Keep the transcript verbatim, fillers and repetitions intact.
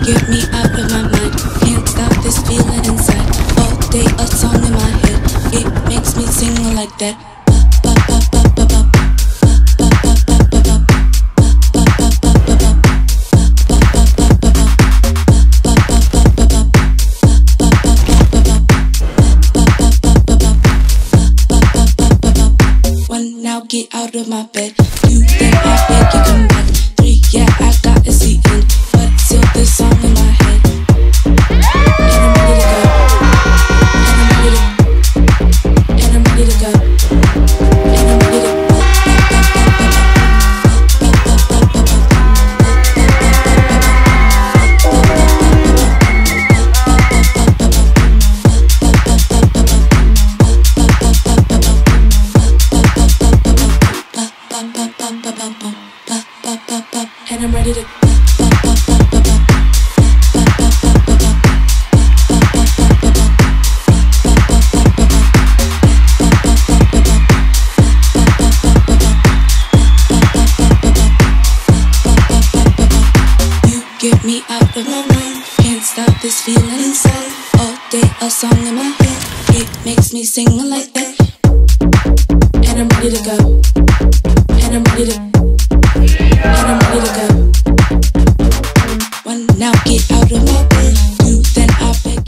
get me out of my mind. Can't stop this feeling inside. All day a song in my head. It makes me sing like that. One, now get out of my bed. Two, then I beg you come back. Three, yeah, I got a seat in, but still this song in my head. And I'm ready to go. And I'm ready to. And I'm ready to go. And I'm ready to. And I'm ready to. You get me out of my mind. Can't stop this feeling inside. All day a song in my head. It makes me sing like that. And I'm ready to go. And I'm ready to. And I'm ready to go. One, now get out of my